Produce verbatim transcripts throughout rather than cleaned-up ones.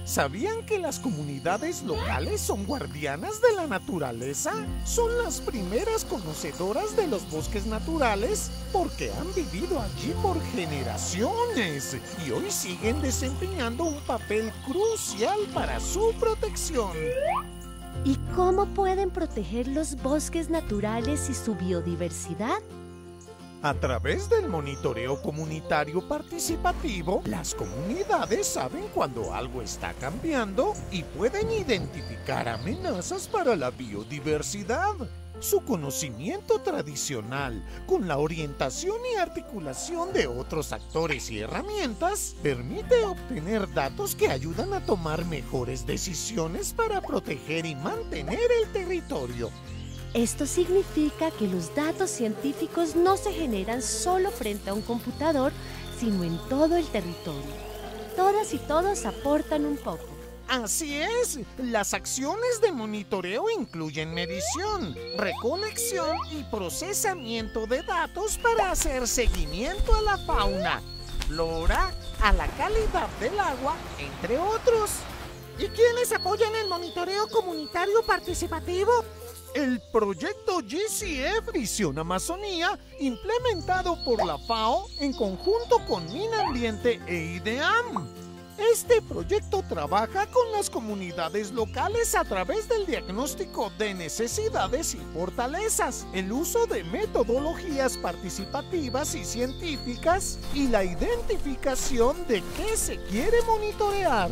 ¿Sabían que las comunidades locales son guardianas de la naturaleza? Son las primeras conocedoras de los bosques naturales porque han vivido allí por generaciones y hoy siguen desempeñando un papel crucial para su protección. ¿Y cómo pueden proteger los bosques naturales y su biodiversidad? A través del monitoreo comunitario participativo, las comunidades saben cuando algo está cambiando y pueden identificar amenazas para la biodiversidad. Su conocimiento tradicional, con la orientación y articulación de otros actores y herramientas, permite obtener datos que ayudan a tomar mejores decisiones para proteger y mantener el territorio. Esto significa que los datos científicos no se generan solo frente a un computador, sino en todo el territorio. Todas y todos aportan un poco. Así es, las acciones de monitoreo incluyen medición, recolección y procesamiento de datos para hacer seguimiento a la fauna, flora, a la calidad del agua, entre otros. ¿Y quiénes apoyan el monitoreo comunitario participativo? El proyecto G C F Visión Amazonía, implementado por la FAO en conjunto con Minambiente e IDEAM. Este proyecto trabaja con las comunidades locales a través del diagnóstico de necesidades y fortalezas, el uso de metodologías participativas y científicas y la identificación de qué se quiere monitorear.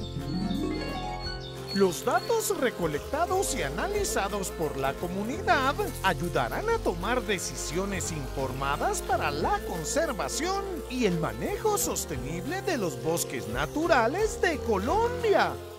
Los datos recolectados y analizados por la comunidad ayudarán a tomar decisiones informadas para la conservación y el manejo sostenible de los bosques naturales de Colombia.